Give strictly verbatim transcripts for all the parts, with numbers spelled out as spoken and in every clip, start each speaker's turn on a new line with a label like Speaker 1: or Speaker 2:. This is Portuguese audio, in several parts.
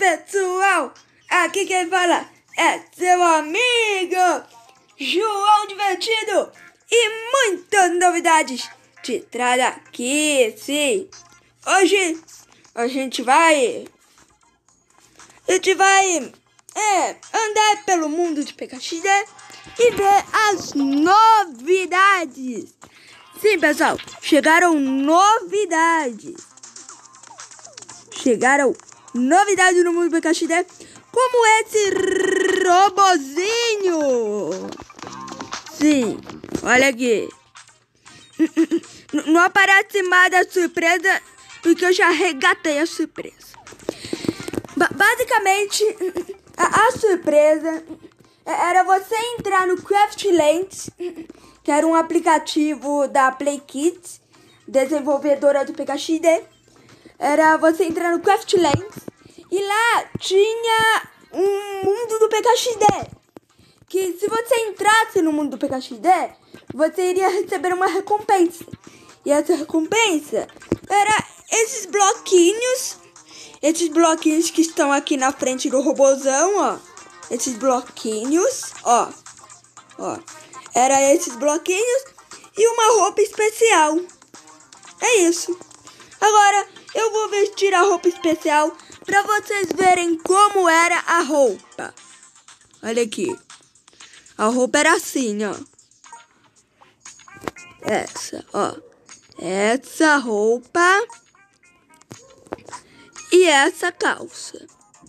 Speaker 1: pessoal, aqui quem fala é seu amigo João Divertido e muitas novidades te trago aqui, sim. Hoje a gente vai, a gente vai é, andar pelo mundo de P K X D e ver as novidades. Sim, pessoal, chegaram novidades. Chegaram novidades no mundo do P K X D, como esse robozinho. Sim, olha aqui. Não aparece mais a surpresa, porque eu já regatei a surpresa. Ba basicamente, a, a surpresa era você entrar no Craftlands, que era um aplicativo da Play Kids, desenvolvedora do P K X D. Era você entrar no Craftlands e lá tinha um mundo do P K X D. Que se você entrasse no mundo do P K X D, você iria receber uma recompensa. E essa recompensa era esses bloquinhos. Esses bloquinhos que estão aqui na frente do robozão, ó. Esses bloquinhos, ó. Ó. Era esses bloquinhos e uma roupa especial. É isso. Agora eu vou vestir a roupa especial para vocês verem como era a roupa. Olha aqui. A roupa era assim, ó. Essa, ó. Essa roupa e essa calça.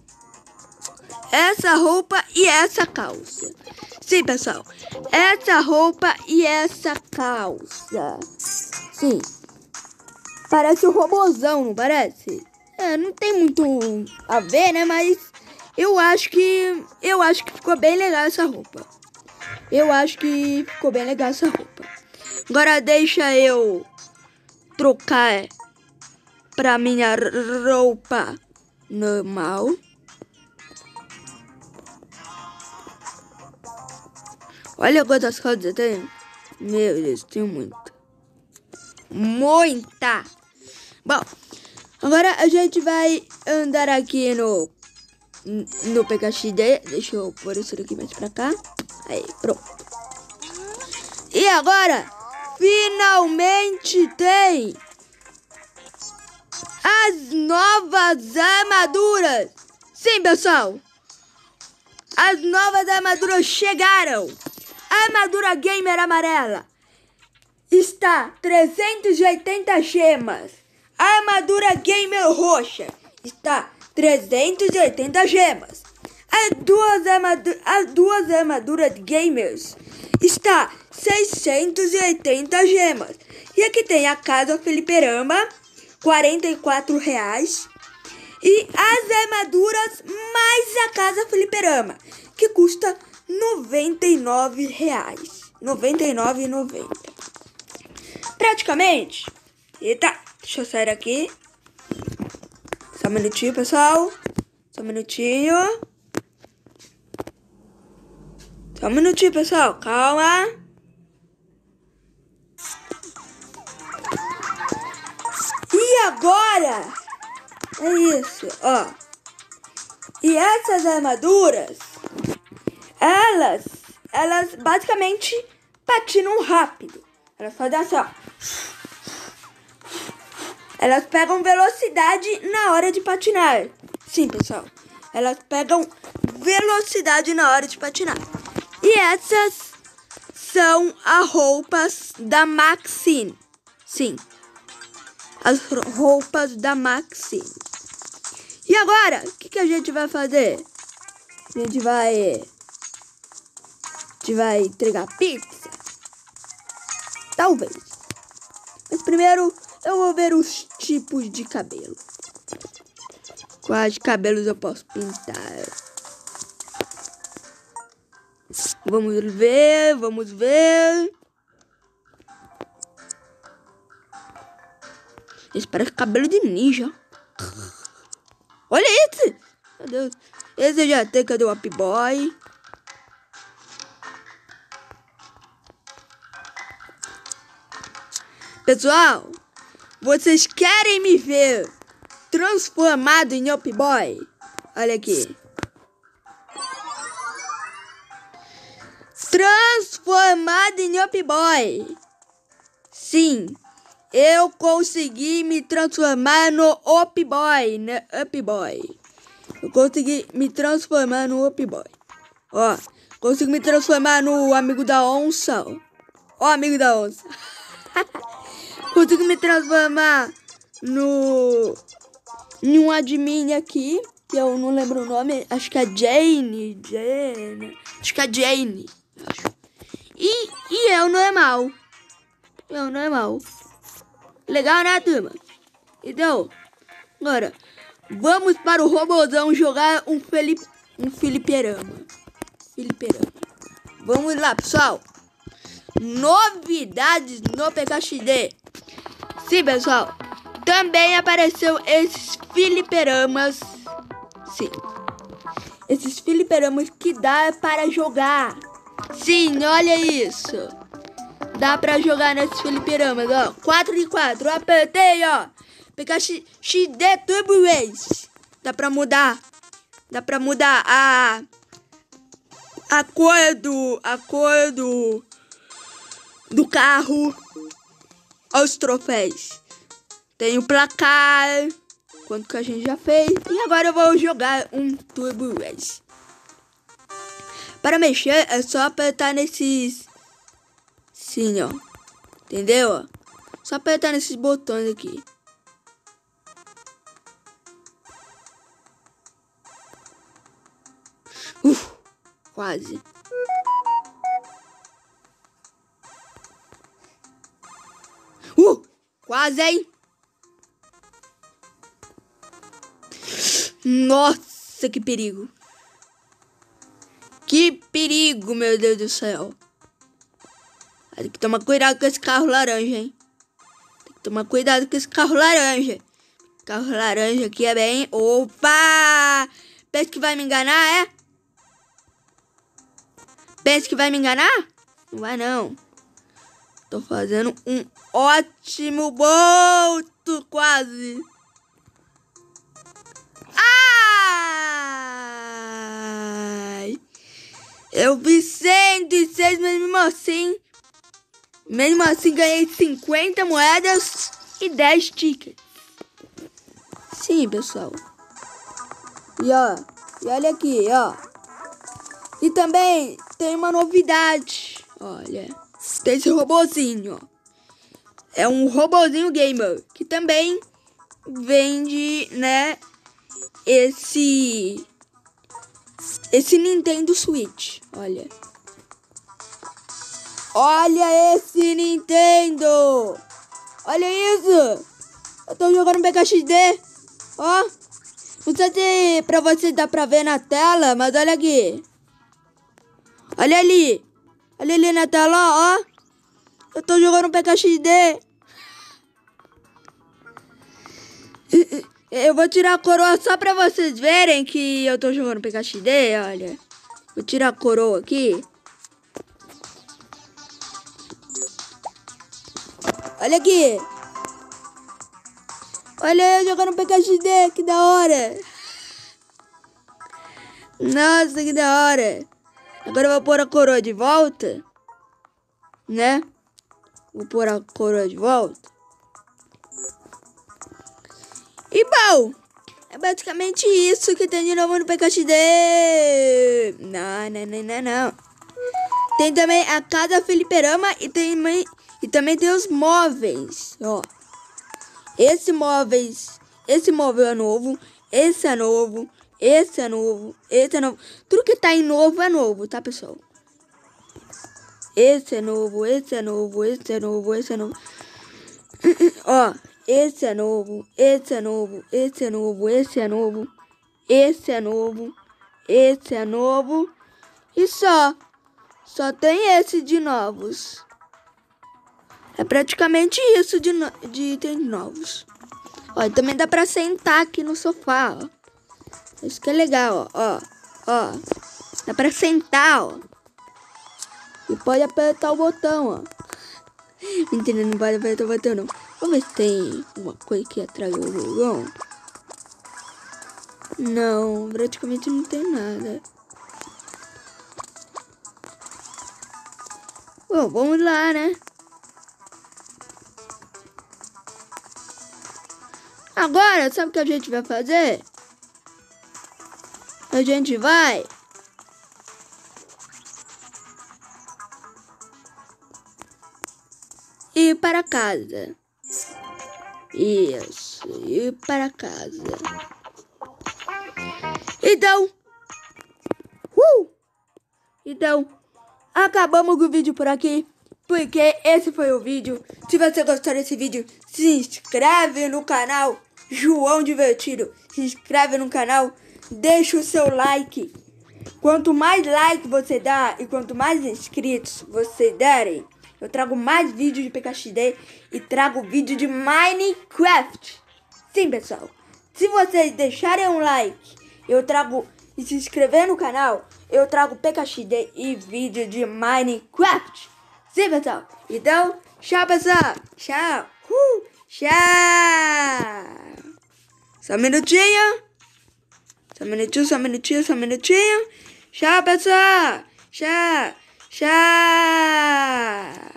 Speaker 1: Essa roupa e essa calça. Sim, pessoal. Essa roupa e essa calça. Sim. Parece um robozão, não parece? É, não tem muito a ver, né? Mas eu acho que... Eu acho que ficou bem legal essa roupa. Eu acho que ficou bem legal essa roupa. Agora deixa eu trocar pra minha roupa normal. Olha quantas coisas eu tenho. Meu Deus, tenho muita. Muita! Bom, agora a gente vai andar aqui no no P K X D. Deixa eu pôr isso aqui mais pra cá. Aí, pronto. E agora, finalmente tem as novas armaduras. Sim, pessoal. As novas armaduras chegaram. A armadura gamer amarela está trezentas e oitenta gemas. A armadura gamer roxa está trezentas e oitenta gemas. As duas, armadu as duas armaduras gamers está seiscentas e oitenta gemas. E aqui tem a Casa Fliperama, quarenta e quatro reais. E as armaduras mais a Casa Fliperama, que custa noventa e nove reais. noventa e nove reais e noventa centavos. Praticamente. Eita, deixa eu sair aqui. Só um minutinho, pessoal. Só um minutinho. Só um minutinho, pessoal. Calma. E agora? É isso, ó. E essas armaduras, elas, elas basicamente patinam rápido. Elas fazem assim, ó. Elas pegam velocidade na hora de patinar. Sim, pessoal. Elas pegam velocidade na hora de patinar. E essas são as roupas da Maxine. Sim. As roupas da Maxine. E agora, o que, que a gente vai fazer? A gente vai... A gente vai entregar pizza? Talvez. Mas primeiro, eu vou ver os tipos de cabelo. Quais cabelos eu posso pintar? Vamos ver, vamos ver. Esse parece cabelo de ninja. Olha esse! Meu Deus. Esse eu já tenho, cadê o Happy Boy? Pessoal, vocês querem me ver transformado em Up Boy? Olha aqui. Transformado em Up Boy. Sim, eu consegui me transformar no Up Boy, né? Up Boy. Eu consegui me transformar no Up Boy. Ó, consigo me transformar no amigo da onça. Ó, ó amigo da onça. Consigo me transformar no... em um admin aqui, que eu não lembro o nome. Acho que é Jane. Jane. Acho que é Jane. E, e eu normal. Eu normal. Legal, né, turma? Então, agora, vamos para o robôzão jogar um Felipe, um filiperama. Filiperama. Vamos lá, pessoal. Novidades no P K X D. Sim, pessoal. Também apareceu esses filiperamas. Sim. Esses filiperamas que dá para jogar. Sim, olha isso. Dá pra jogar nesses filiperamas, ó. quatro de quatro, apertei, ó. P K X D Turbo Race. Dá pra mudar. Dá pra mudar a... A cor do... A cor do... Do carro. Os troféus. Tem o placar. Quanto que a gente já fez. E agora eu vou jogar um Turbo Race. Para mexer é só apertar nesses... Sim, ó. Entendeu, ó? Só apertar nesses botões aqui. Uf, quase. Uh, quase, hein? Nossa, que perigo. Que perigo, meu Deus do céu. Tem que tomar cuidado com esse carro laranja, hein? Tem que tomar cuidado com esse carro laranja. Carro laranja aqui é bem... Opa! Pensa que vai me enganar, é? Pensa que vai me enganar? Não vai, não. Tô fazendo um ótimo bolto, quase. Ai! Eu vi cento e seis, mas mesmo assim... Mesmo assim, ganhei cinquenta moedas e dez tickets. Sim, pessoal. E ó, e olha aqui, ó. E também tem uma novidade. Olha, tem esse robozinho, ó. É um robozinho gamer que também vende, né, esse esse Nintendo Switch. Olha. Olha esse Nintendo! Olha isso! Eu tô jogando P K X D. Ó. Não sei se pra você dá pra ver na tela, mas olha aqui. Olha ali. Olha ali na tela, ó. Eu tô jogando P K X D. Eu vou tirar a coroa só pra vocês verem que eu tô jogando P K X D, olha. Vou tirar a coroa aqui. Olha aqui. Olha eu jogando P K X D, que da hora. Nossa, que da hora. Agora eu vou pôr a coroa de volta. Né? Vou pôr a coroa de volta. E bom, é basicamente isso que tem de novo no P K X D. Não, não, não, não, não. Tem também a casa fliperama e tem e também tem os móveis, ó. Esse móveis, esse móvel é novo, esse é novo, esse é novo, esse é novo. Tudo que tá em novo é novo, tá, pessoal? Esse é novo, esse é novo, esse é novo, esse é novo. Ó, esse é novo, esse é novo, esse é novo, esse é novo, esse é novo, esse é novo. E só, só tem esse de novos. É praticamente isso de, no, de itens novos. Ó, também dá pra sentar aqui no sofá, ó. Isso que é legal, ó, ó, ó. Dá pra sentar, ó. E pode apertar o botão, ó. Mentira, não pode apertar o botão, não. Vamos ver se tem uma coisa aqui atrás do dragão. Não, praticamente não tem nada. Bom, vamos lá, né? Agora, sabe o que a gente vai fazer? A gente vai... ir para casa. Isso, ir para casa. Então... Uh! Então... acabamos o vídeo por aqui, porque esse foi o vídeo. Se você gostou desse vídeo, se inscreve no canal João Divertido. Se inscreve no canal, deixa o seu like. Quanto mais like você dá e quanto mais inscritos você derem, eu trago mais vídeos de P K X D e trago vídeo de Minecraft. Sim, pessoal, se vocês deixarem um like, eu trago... e se inscrever no canal, eu trago P K X D e vídeo de Minecraft. Sim, pessoal. Então, tchau, pessoal. Tchau. Uh, tchau. Só um minutinho. Só um minutinho, só um minutinho, só um minutinho. Tchau, pessoal. Tchau. Tchau.